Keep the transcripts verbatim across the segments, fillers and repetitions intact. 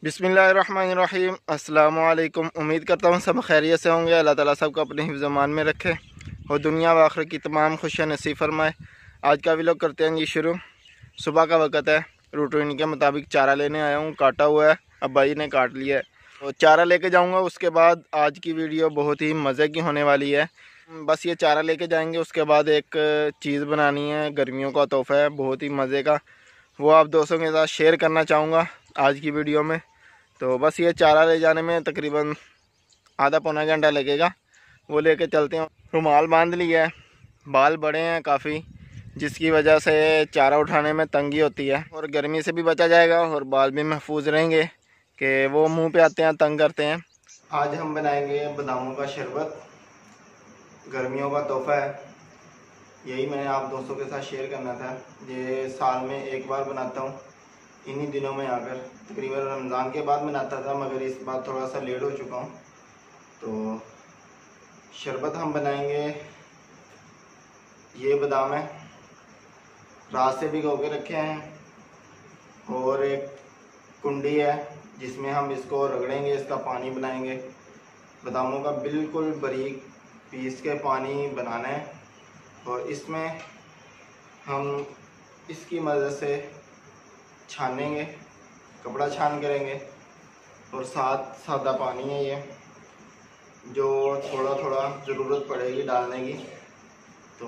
बिस्मिल्लाहिर्रहमानिर्रहीम। अस्सलाम वालेकुम। उम्मीद करता हूँ सब खैरियत से होंगे। अल्लाह ताला सबको अपने हिफ्ज़ मान में रखे और दुनिया व आखिरत की तमाम खुशियाँ नसीब फरमाए। आज का व्लॉग करते हैं जी शुरू। सुबह का वक्त है, रूटीन के मुताबिक चारा लेने आया हूँ। काटा हुआ है, अब भाई ने काट लिया है तो चारा लेके जाऊँगा। उसके बाद आज की वीडियो बहुत ही मज़े की होने वाली है। बस ये चारा लेके जाएंगे, उसके बाद एक चीज़ बनानी है, गर्मियों का तोहफ़ा है बहुत ही मज़े का, वो आप दोस्तों के साथ शेयर करना चाहूँगा आज की वीडियो में। तो बस ये चारा ले जाने में तकरीबन आधा पौना घंटा लगेगा। वो लेके चलते हैं। रुमाल बांध लिया है, बाल बड़े हैं काफ़ी, जिसकी वजह से चारा उठाने में तंगी होती है और गर्मी से भी बचा जाएगा और बाल भी महफूज रहेंगे कि वो मुंह पे आते हैं, तंग करते हैं। आज हम बनाएंगे बादामों का शरबत, गर्मियों का तोहफ़ा है। यही मैंने आप दोस्तों के साथ शेयर करना था। ये साल में एक बार बनाता हूँ, इन्हीं दिनों में आकर तकरीबन रमज़ान के बाद बनाता था, मगर इस बार थोड़ा सा लेट हो चुका हूँ। तो शरबत हम बनाएंगे। ये बादाम है, रात से भिगो के रखे हैं, और एक कुंडी है जिसमें हम इसको रगड़ेंगे, इसका पानी बनाएंगे। बादामों का बिल्कुल बारीक पीस के पानी बनाना है और इसमें हम इसकी मदद से छानेंगे, कपड़ा छान करेंगे। और साथ सादा पानी है ये, जो थोड़ा थोड़ा ज़रूरत पड़ेगी डालने की। तो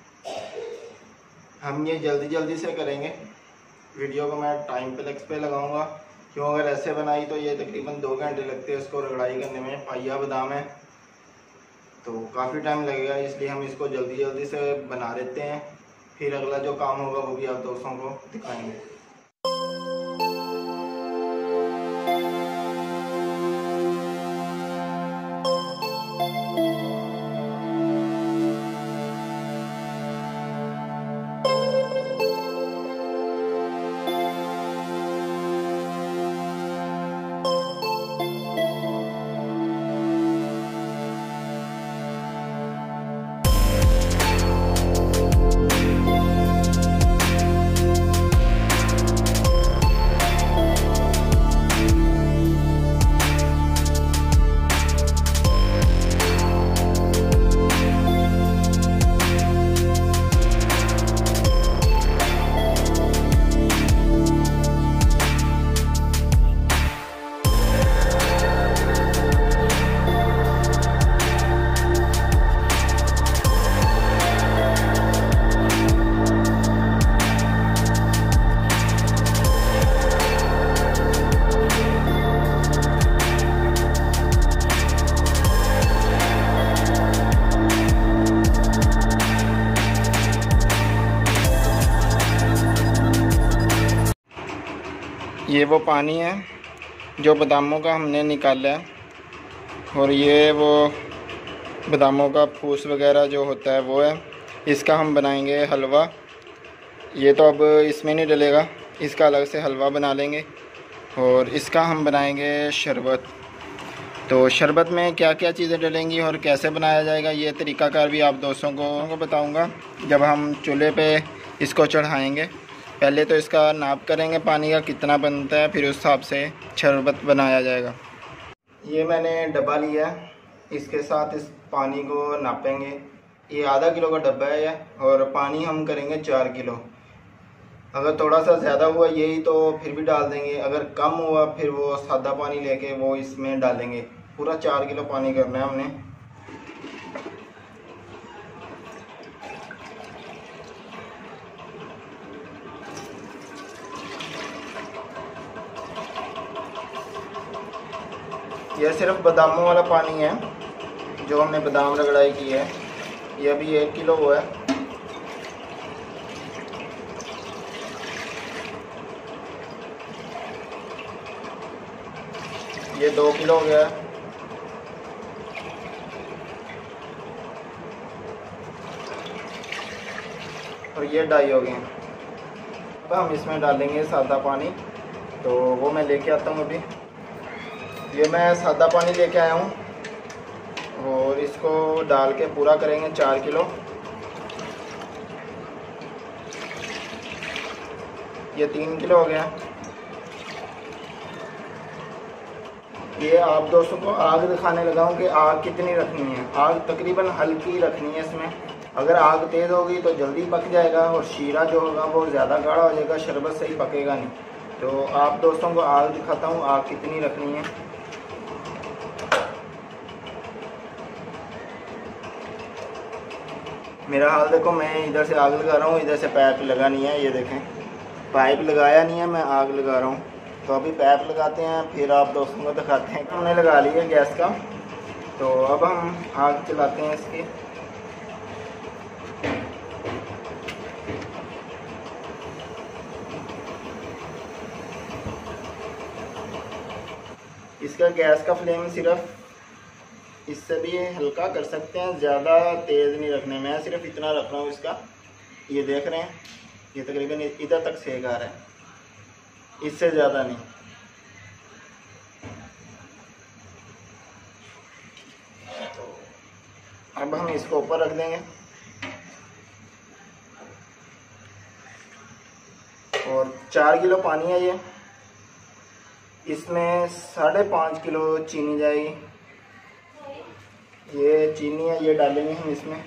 हम ये जल्दी जल्दी से करेंगे। वीडियो को मैं टाइम पे लेक्स पे लगाऊंगा, क्यों अगर ऐसे बनाई तो ये तकरीबन दो घंटे लगते हैं इसको रगड़ाई करने में। पाइया बादाम है तो काफ़ी टाइम लगेगा, इसलिए हम इसको जल्दी जल्दी से बना लेते हैं। फिर अगला जो काम होगा वो भी आप दोस्तों को दिखाएंगे। ये वो पानी है जो बादामों का हमने निकाला है, और ये वो बादामों का फूस वगैरह जो होता है वो है। इसका हम बनाएंगे हलवा। ये तो अब इसमें नहीं डलेगा, इसका अलग से हलवा बना लेंगे। और इसका हम बनाएंगे शरबत। तो शरबत में क्या क्या चीज़ें डलेंगी और कैसे बनाया जाएगा, ये तरीक़ाकार भी आप दोस्तों को बताऊंगा जब हम चूल्हे पे इसको चढ़ाएंगे। पहले तो इसका नाप करेंगे पानी का कितना बनता है, फिर उस हिसाब से शरबत बनाया जाएगा। ये मैंने डब्बा लिया है, इसके साथ इस पानी को नापेंगे। ये आधा किलो का डब्बा है ये, और पानी हम करेंगे चार किलो। अगर थोड़ा सा ज़्यादा हुआ यही तो फिर भी डाल देंगे, अगर कम हुआ फिर वो सादा पानी लेके वो इसमें डालेंगे। पूरा चार किलो पानी करना है हमने। यह सिर्फ बादामों वाला पानी है जो हमने बादाम रगड़ाई की है। यह भी एक किलो हुआ है। ये दो किलो हो गया है। और ये ढाई हो गए। अब हम इसमें डालेंगे सादा पानी, तो वो मैं लेके आता हूँ अभी। ये मैं सादा पानी लेके आया हूँ और इसको डाल के पूरा करेंगे चार किलो। ये तीन किलो हो गया। ये आप दोस्तों को आग दिखाने लगा हूँ कि आग कितनी रखनी है। आग तकरीबन हल्की रखनी है इसमें। अगर आग तेज़ होगी तो जल्दी पक जाएगा और शीरा जो होगा वो ज़्यादा गाढ़ा हो जाएगा, शरबत सही पकेगा नहीं। तो आप दोस्तों को आग दिखाता हूँ आग कितनी रखनी है। मेरा हाल देखो, मैं इधर से आग लगा रहा हूँ, इधर से पाइप लगा नहीं है। ये देखें, पाइप लगाया नहीं है, मैं आग लगा रहा हूँ। तो अभी पाइप लगाते हैं, फिर आप दोस्तों को दिखाते हैं। हमने लगा लिया गैस का, तो अब हम आग चलाते हैं इसकी। इसका गैस का फ्लेम सिर्फ इससे भी हल्का कर सकते हैं, ज़्यादा तेज़ नहीं रखने में। मैं सिर्फ इतना रख रहा हूँ इसका। ये देख रहे हैं, ये तकरीबन इधर तक सेक आ रहा है, इससे ज़्यादा नहीं। तो अब हम इसको ऊपर रख देंगे और चार किलो पानी है ये, इसमें साढ़े पाँच किलो चीनी जाएगी। ये चीनी है, ये डालेंगे हम इसमें।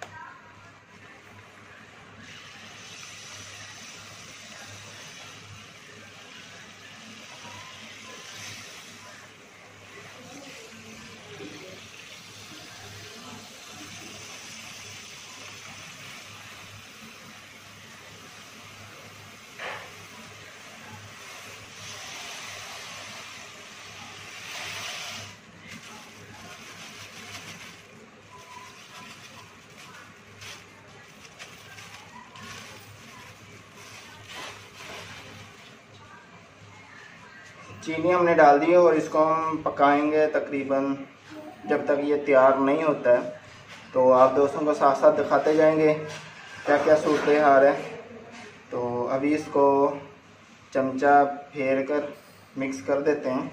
चीनी हमने डाल दी है और इसको हम पकाएंगे तकरीबन जब तक ये तैयार नहीं होता है। तो आप दोस्तों को साथ साथ दिखाते जाएंगे क्या क्या सूरत हाल है। तो अभी इसको चमचा फेर कर मिक्स कर देते हैं।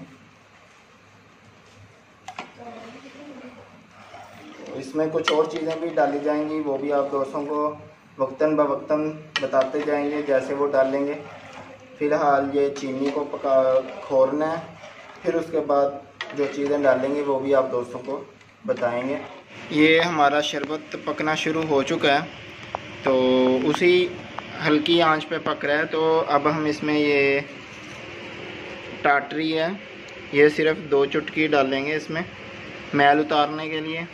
तो इसमें कुछ और चीज़ें भी डाली जाएंगी, वो भी आप दोस्तों को वक्तन ब वक्तन बताते जाएंगे जैसे वो डालेंगे। फ़िलहाल ये चीनी को पका खोरना है, फिर उसके बाद जो चीज़ें डालेंगे वो भी आप दोस्तों को बताएंगे। ये हमारा शरबत पकना शुरू हो चुका है, तो उसी हल्की आंच पे पक रहा है। तो अब हम इसमें ये टाटरी है, ये सिर्फ दो चुटकी डालेंगे इसमें मैल उतारने के लिए।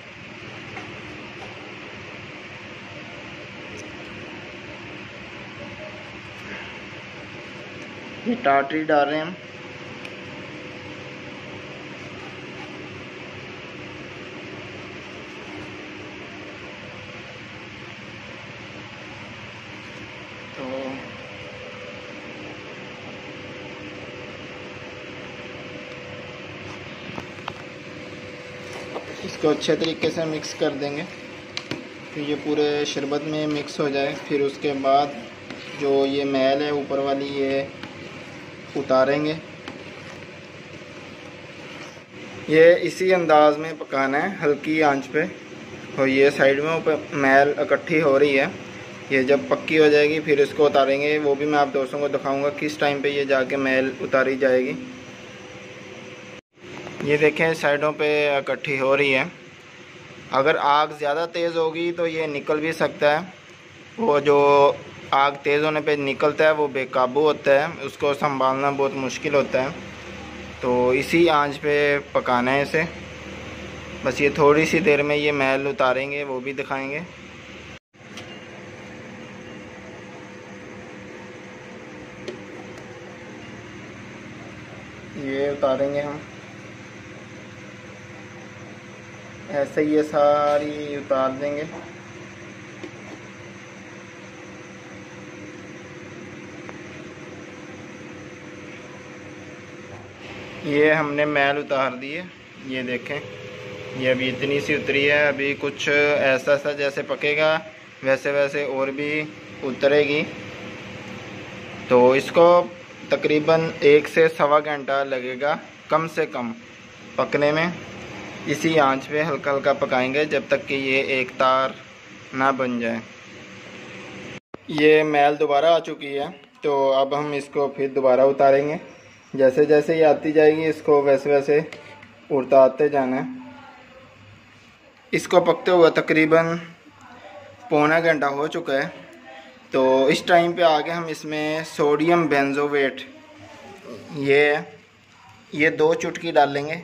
ये टाटरी डाल रहे हैं हम। तो इसको अच्छे तरीके से मिक्स कर देंगे, फिर ये पूरे शरबत में मिक्स हो जाए। फिर उसके बाद जो ये मैल है ऊपर वाली, ये उतारेंगे। ये इसी अंदाज में पकाना है, हल्की आंच पे। और ये साइड में ऊपर मैल इकट्ठी हो रही है, ये जब पक्की हो जाएगी फिर इसको उतारेंगे। वो भी मैं आप दोस्तों को दिखाऊंगा किस टाइम पे ये जाके मैल उतारी जाएगी। ये देखें साइडों पे इकट्ठी हो रही है। अगर आग ज़्यादा तेज़ होगी तो ये निकल भी सकता है। वो जो आग तेज़ होने पे निकलता है वो बेकाबू होता है, उसको संभालना बहुत मुश्किल होता है। तो इसी आंच पे पकाना है इसे। बस ये थोड़ी सी देर में ये मैल उतारेंगे, वो भी दिखाएंगे। ये उतारेंगे हम, ऐसे ये सारी उतार देंगे। ये हमने मैल उतार दी है, ये देखें, ये अभी इतनी सी उतरी है। अभी कुछ ऐसा सा जैसे पकेगा वैसे वैसे और भी उतरेगी। तो इसको तकरीबन एक से सवा घंटा लगेगा कम से कम पकने में। इसी आंच पे हल्का हल्का पकाएंगे जब तक कि ये एक तार ना बन जाए। ये मैल दोबारा आ चुकी है, तो अब हम इसको फिर दोबारा उतारेंगे। जैसे जैसे ये आती जाएगी इसको वैसे वैसे उड़ताते जाना है। इसको पकते हुए तकरीबन पौना घंटा हो चुका है। तो इस टाइम पे आगे हम इसमें सोडियम बेंजोवेट ये ये दो चुटकी डालेंगे।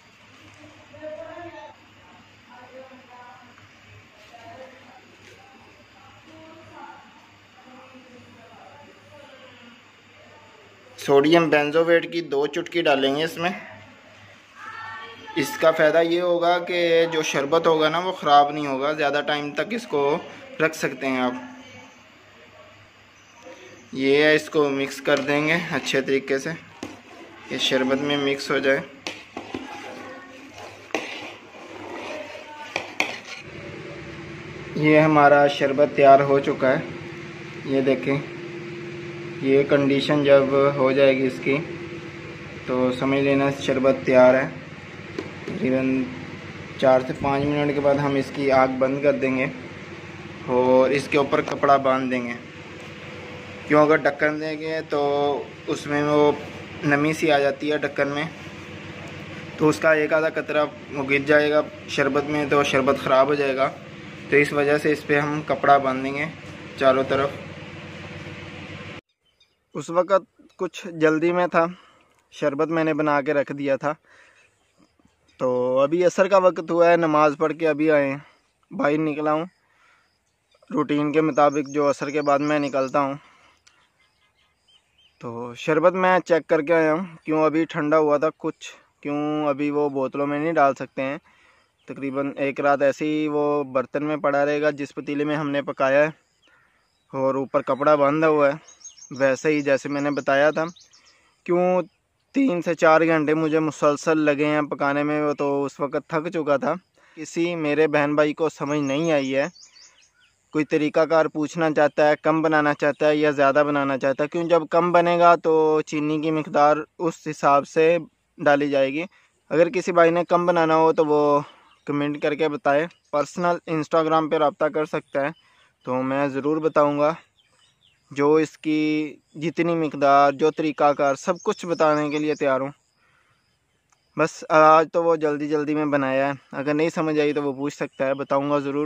सोडियम बेंजोवेट की दो चुटकी डालेंगे इसमें। इसका फ़ायदा ये होगा कि जो शरबत होगा ना वो ख़राब नहीं होगा, ज़्यादा टाइम तक इसको रख सकते हैं आप। ये है, इसको मिक्स कर देंगे अच्छे तरीके से, ये शरबत में मिक्स हो जाए। ये हमारा शरबत तैयार हो चुका है। ये देखें, ये कंडीशन जब हो जाएगी इसकी तो समझ लेना शरबत तैयार है। तकरीबन चार से पाँच मिनट के बाद हम इसकी आग बंद कर देंगे और इसके ऊपर कपड़ा बांध देंगे। क्यों, अगर ढक्कन देंगे तो उसमें वो नमी सी आ जाती है ढक्कन में, तो उसका एक आधा कतरा वो गिर जाएगा शरबत में तो शरबत ख़राब हो जाएगा। तो इस वजह से इस पर हम कपड़ा बांधेंगे चारों तरफ। उस वक़्त कुछ जल्दी में था, शरबत मैंने बना के रख दिया था। तो अभी असर का वक्त हुआ है, नमाज़ पढ़ के अभी आए हैं, बाहर निकला हूँ रूटीन के मुताबिक जो असर के बाद मैं निकलता हूँ। तो शरबत मैं चेक करके आया हूँ, क्यों अभी ठंडा हुआ था कुछ, क्यों अभी वो बोतलों में नहीं डाल सकते हैं। तकरीबन एक रात ऐसे ही वो बर्तन में पड़ा रहेगा जिस पतीले में हमने पकाया है, और ऊपर कपड़ा बांधा हुआ है वैसे ही जैसे मैंने बताया था। क्यों तीन से चार घंटे मुझे मुसलसल लगे हैं पकाने में, वो तो उस वक़्त थक चुका था। किसी मेरे बहन भाई को समझ नहीं आई है, कोई तरीक़ाकार पूछना चाहता है, कम बनाना चाहता है या ज़्यादा बनाना चाहता है। क्यों, जब कम बनेगा तो चीनी की मिक़दार उस हिसाब से डाली जाएगी। अगर किसी भाई ने कम बनाना हो तो वो कमेंट करके बताए, पर्सनल इंस्टाग्राम पे रब्ता कर सकता है, तो मैं ज़रूर बताऊँगा। जो इसकी जितनी मिक़दार, जो तरीक़ाकार, सब कुछ बताने के लिए तैयार हूँ। बस आज तो वो जल्दी जल्दी में बनाया है, अगर नहीं समझ आई तो वो पूछ सकता है, बताऊँगा ज़रूर।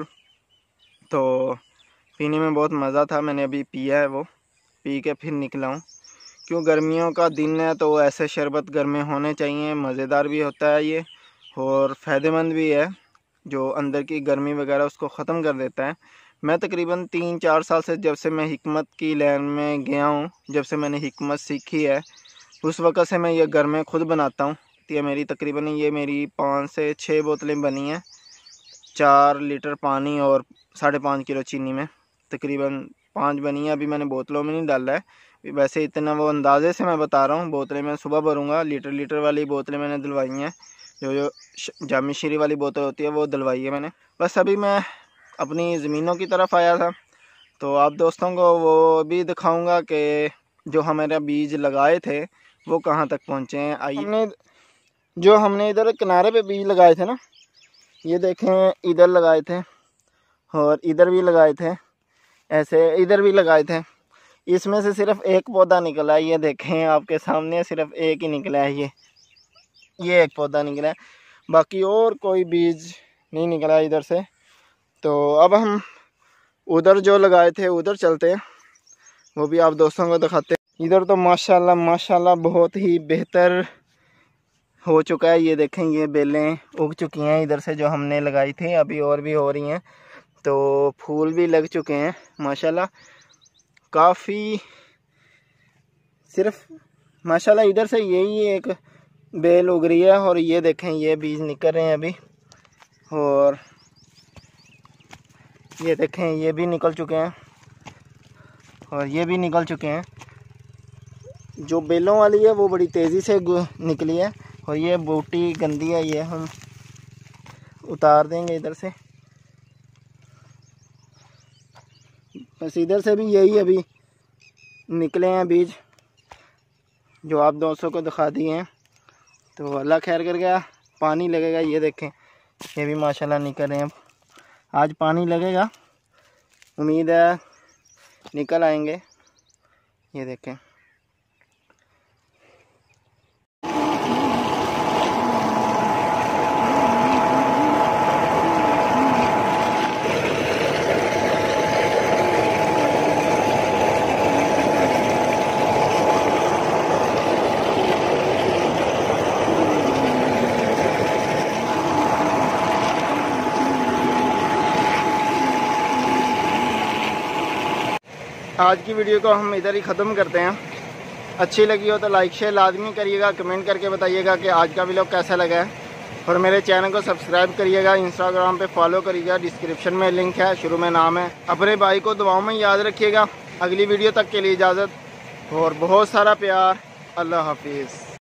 तो पीने में बहुत मज़ा था, मैंने अभी पिया है, वो पी के फिर निकला हूँ। क्यों, गर्मियों का दिन है तो ऐसे शरबत घर में होने चाहिए। मज़ेदार भी होता है ये और फ़ायदेमंद भी है, जो अंदर की गर्मी वगैरह उसको ख़त्म कर देता है। मैं तकरीबन तीन चार साल से, जब से मैं हिकमत की लाइन में गया हूँ, जब से मैंने हिकमत सीखी है, उस वक़्त से मैं ये घर में ख़ुद बनाता हूँ। ये मेरी तकरीबन ये मेरी पाँच से छः बोतलें बनी हैं, चार लीटर पानी और साढ़े पाँच किलो चीनी में तकरीबन पाँच बनी है। अभी मैंने बोतलों में नहीं डाला है, वैसे इतना वो अंदाज़े से मैं बता रहा हूँ। बोतलें मैं सुबह भरूँगा, लीटर लीटर वाली बोतलें मैंने दिलवाई हैं, जो जो जामी शीरी वाली बोतल होती है वो दिलवाई है मैंने। बस अभी मैं अपनी ज़मीनों की तरफ आया था, तो आप दोस्तों को वो भी दिखाऊंगा कि जो हमारे बीज लगाए थे वो कहाँ तक पहुँचे हैं। आइए, हमने जो हमने इधर किनारे पे बीज लगाए थे ना, ये देखें, इधर लगाए थे और इधर भी लगाए थे, ऐसे इधर भी लगाए थे। इसमें से सिर्फ एक पौधा निकला है, ये देखें आपके सामने सिर्फ एक ही निकला है, ये ये एक पौधा निकला है, बाकी और कोई बीज नहीं निकला है इधर से। तो अब हम उधर जो लगाए थे उधर चलते हैं, वो भी आप दोस्तों को दिखाते हैं। इधर तो माशाल्लाह माशाल्लाह बहुत ही बेहतर हो चुका है। ये देखें, ये बेलें उग चुकी हैं इधर से जो हमने लगाई थी, अभी और भी हो रही हैं। तो फूल भी लग चुके हैं माशाल्लाह काफ़ी। सिर्फ माशाल्लाह इधर से यही एक बेल उग रही है, और ये देखें ये बीज निकल रहे हैं अभी, और ये देखें ये भी निकल चुके हैं और ये भी निकल चुके हैं। जो बेलों वाली है वो बड़ी तेज़ी से निकली है, और ये बूटी गंदी है, ये हम उतार देंगे इधर से। बस इधर से भी यही अभी निकले हैं बीज, जो आप दोस्तों को दिखा दिए हैं। तो अल्लाह खैर कर गया, पानी लगेगा। ये देखें ये भी माशाल्लाह निकल रहे हैं, आज पानी लगेगा, उम्मीद है निकल आएंगे। ये देखें आज की वीडियो को हम इधर ही ख़त्म करते हैं। अच्छी लगी हो तो लाइक शेयर लाजमी करिएगा, कमेंट करके बताइएगा कि आज का व्लॉग कैसा लगा है। और मेरे चैनल को सब्सक्राइब करिएगा, इंस्टाग्राम पे फॉलो करिएगा, डिस्क्रिप्शन में लिंक है, शुरू में नाम है। अपने भाई को दुआओं में याद रखिएगा। अगली वीडियो तक के लिए इजाज़त और बहुत सारा प्यार। अल्लाह हाफिज़।